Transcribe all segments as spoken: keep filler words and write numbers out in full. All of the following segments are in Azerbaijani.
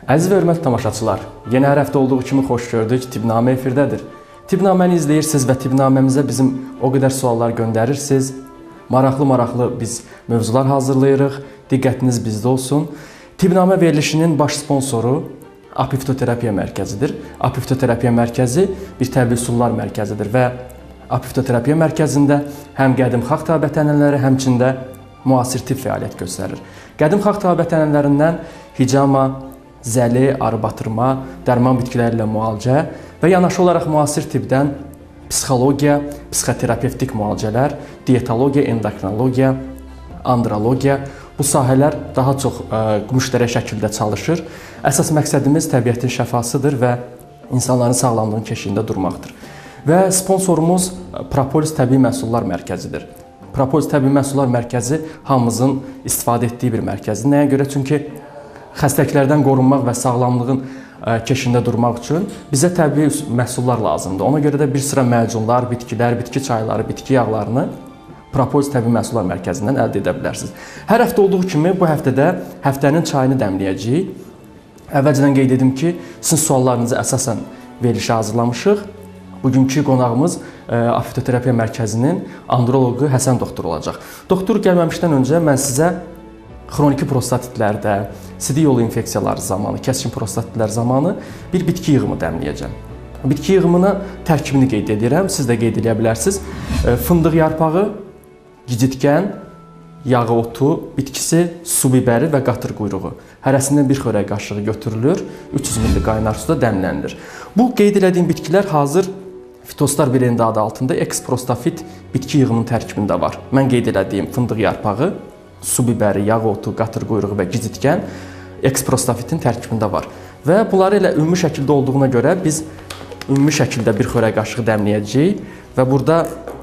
Əziz və hörmətli tamaşaçılar, yeni hər həftə olduğu kimi xoş gördük, Tibbnamə efirdədir. Tibbnaməni izləyirsiniz və Tibbnaməmizə bizim o qədər suallar göndərirsiniz. Maraqlı-maraqlı biz mövzular hazırlayırıq, diqqətiniz bizdə olsun. Tibbnamə verilişinin baş sponsoru Apifitoterapiya mərkəzidir. Apifitoterapiya mərkəzi bir təbii üsullar mərkəzidir və Apifitoterapiya mərkəzində həm qədim xalq təbətənələri, həmçində müasir tibb fəaliyyət göstərir. Qədim xalq təbətənələrindən hicama, zəli, arı batırma, dərman bitkiləri ilə müalicə və yanaşı olaraq müasir tibbdən psixologiya, psixoterapevtik müalicələr, dietologiya, endokrinologiya, andrologiya bu sahələr daha çox ə, müştərək şəkildə çalışır. Əsas məqsədimiz təbiətin şəfasıdır və insanların sağlamlığının keşiyində durmaqdır. Və sponsorumuz Propolis Təbii Məhsullar Mərkəzidir. Propolis Təbii Məhsullar Mərkəzi hamımızın istifadə etdiyi bir mərkəzdir. Nəyə görə? Çünki xəstəliklərdən qorunmaq və sağlamlığın keşiyində durmaq üçün bizə təbii məhsullar lazımdır. Ona görə də bir sıra macunlar, bitkilər, bitki çayları, bitki yağlarını Propolis Təbii Məhsullar Mərkəzindən əldə edə bilərsiniz. Hər həftə olduğu kimi bu həftədə həftənin çayını dəmləyəcəyik. Əvvəlcədən qeyd edim ki, sizin suallarınızı əsasən verilişə hazırlamışıq. Bugünkü qonağımız Apifitoterapiya Mərkəzinin androloqu Həsən doktor olacaq. Doktor gəlməmişdən öncə mən sizə xroniki prostatitlərdə, sidik yolu infeksiyaları zamanı, kəskin prostatitlər zamanı bir bitki yığımı dəmləyəcəm. Bitki yığımına tərkibini qeyd edirəm, siz də qeyd edə bilərsiniz. Fındıq yarpağı, gicitkən, yağı otu bitkisi, su biberi və qatır quyruğu. Hərəsindən bir xörək qaşığı götürülür, üç yüz milli qaynar suda dəmlənilir. Bu qeyd elədiyim bitkilər hazır Fitostar brendi adı altında eksprostafit bitki yığımının tərkibində var. Mən qeyd elədiyim fındıq yarpağı, su biberi, yağ otu, qatır quyruğu və gicitkən eksprostafitin tərkibində var. Və bunları elə ümumi şəkildə olduğuna görə biz ümumi şəkildə bir xörək qaşığı dəmləyəcəyik və burada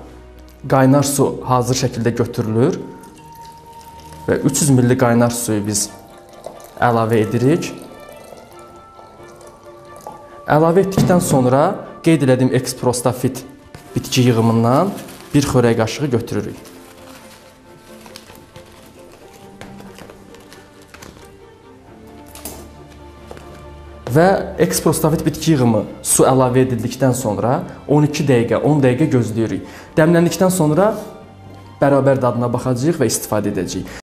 qaynar su hazır şəkildə götürülür və üç yüz milli qaynar suyu biz əlavə edirik. Əlavə etdikdən sonra qeyd elədiyim eksprostafit bitki yığımından bir xörək qaşığı götürürük. Və eksprostafit bitki yığımı su əlavə edildikdən sonra on iki dəqiqə, on dəqiqə gözləyirik. Dəmləndikdən sonra bərabər dadına baxacağıq və istifadə edəcəyik.